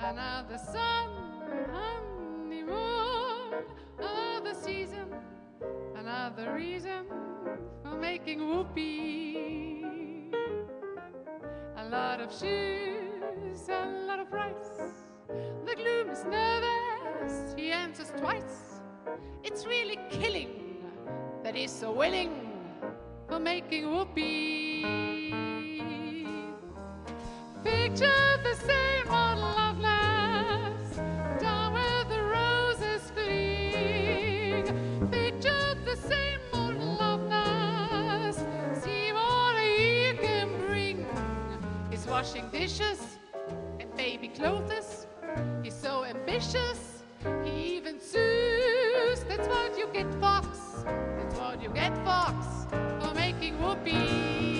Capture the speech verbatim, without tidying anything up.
Another sun, honeymoon, another season, another reason for making whoopee. A lot of shoes, a lot of price. The gloom is nervous, he answers twice. It's really killing that he's so willing for making whoopee. Picture the same old loveliness, down where the roses fling. Picture the same old loveliness, see what he can bring. He's washing dishes and baby clothes. He's so ambitious, he even sues. That's what you get, Fox. That's what you get, Fox, for making whoopee.